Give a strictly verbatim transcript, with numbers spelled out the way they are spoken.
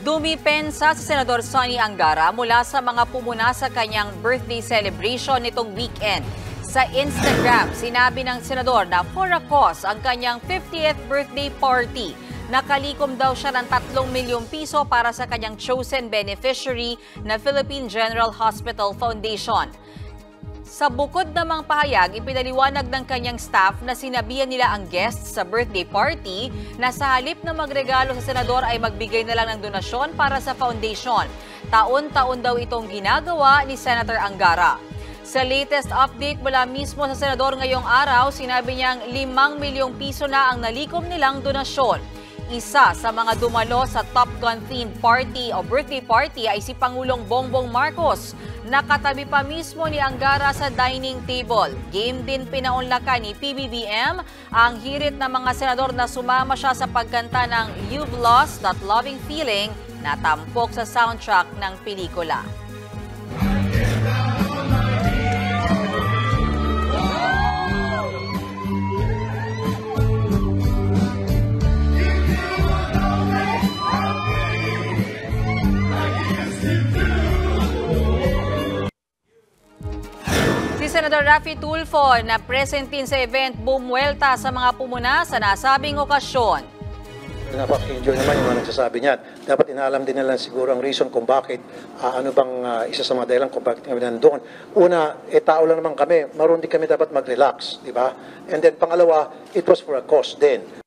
Dumipensa si Senador Sonny Angara mula sa mga pumuna sa kanyang birthday celebration nitong weekend. Sa Instagram, sinabi ng senador na for a cause ang kanyang fiftieth birthday party. Nakalikom daw siya ng tatlong milyong piso para sa kanyang chosen beneficiary na Philippine General Hospital Foundation. Sa bukod namang pahayag, ipinaliwanag ng kanyang staff na sinabihan nila ang guests sa birthday party na sa halip na magregalo sa senador ay magbigay na lang ng donasyon para sa foundation. Taon-taon daw itong ginagawa ni Senator Angara. Sa latest update mula mismo sa senador ngayong araw, sinabi niyang limang milyong piso na ang nalikom nilang donasyon. Isa sa mga dumalo sa Top Gun themed party o birthday party ay si Pangulong Bongbong Marcos. Nakatabi pa mismo ni Angara sa dining table. Game din pinaunlakan ni P B B M ang hirit ng mga senador na sumama siya sa pagkanta ng You've Lost That Loving Feeling na tampok sa soundtrack ng pelikula. Si Senator Raffy Tulfo na present din sa event bumuelta sa mga pumuna sa nasabing okasyon. Napaka-enjoy naman yung mga nagsasabi niyan. Dapat inaalam din nila siguro ang reason kung bakit, uh, ano bang uh, isa sa mga dahilan kung bakit kami nandoon. Una, eh tao lang naman kami, marunong din kami dapat mag-relax, di ba? And then pangalawa, it was for a cause din.